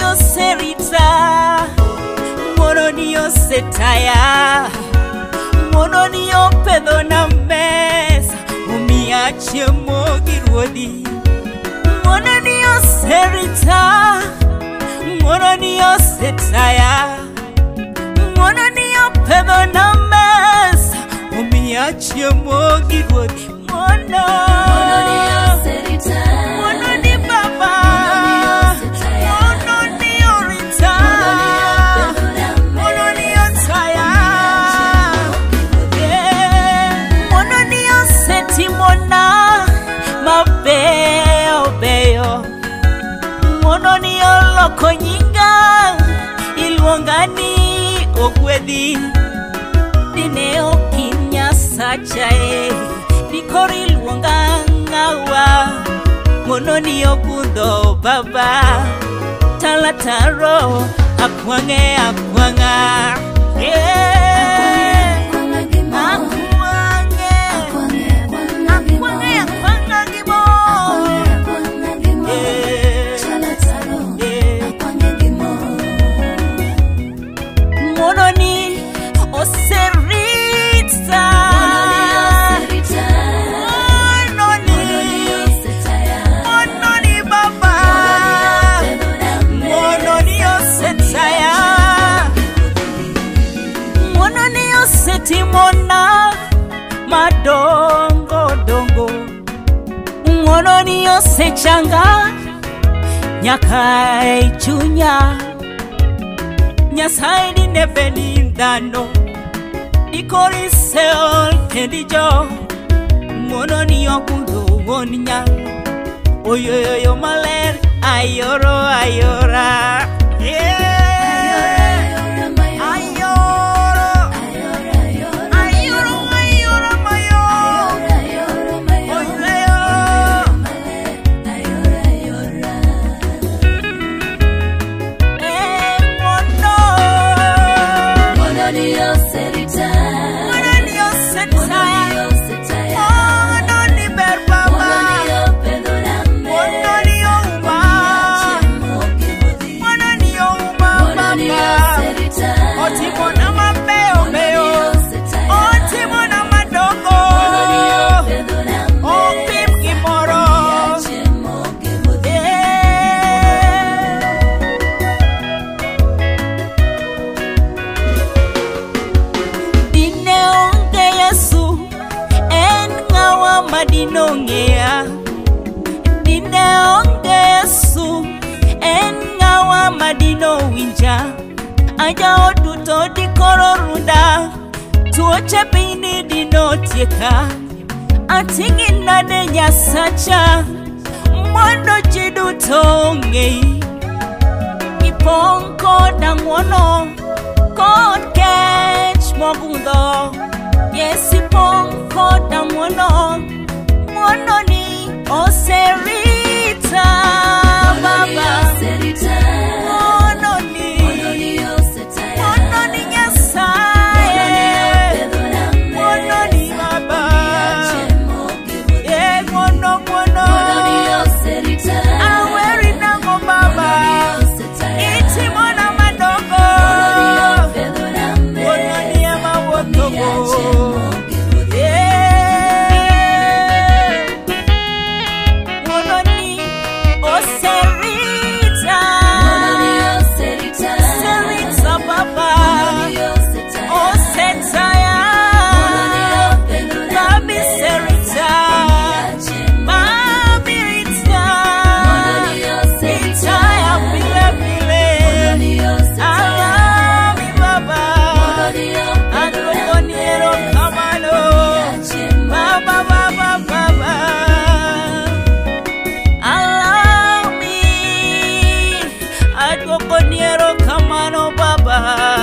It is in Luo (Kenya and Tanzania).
serita, mono niyo setaya, mono niyo pedo na mesa, umiache mogi ruodi. Mono niyo serita, mono niyo setaya, mono niyo pedo na mesa, umiache mogi ruodi. Mono niyo serita, mono ni baba, mono niyo rita, mono niyo taya, mono niyo seti mona mabeo beo, mono niyo loko nyinga iluongani ogwedhi, dineo kinya sachae nikori luonga ngawa, mono niyo budho baba, talataro akwange akwanga, mono ni oserita, mono ni baba, mono ni osetaya, mono ni oseti mona madongo dongo, mono ni osechanga nyaka chunya. Nyasai ni nebeni ndano, nikori seol kendijo, mono ni obudo woninya, oyoyoyo maler ayoro ayora, madinongea dineongesu engawa madino winja aja oduto dikororunda tuoche bini dinotieka atingi nade nyasacha mondo jiduto ngei iponko dangwono kod kech mogundho yesiponko dangwono mono ni oserita baba, mono ni nyasaye, mono ni baba, mono aweri nango baba, iti mona madongo, mono ni ama wotogo. Baba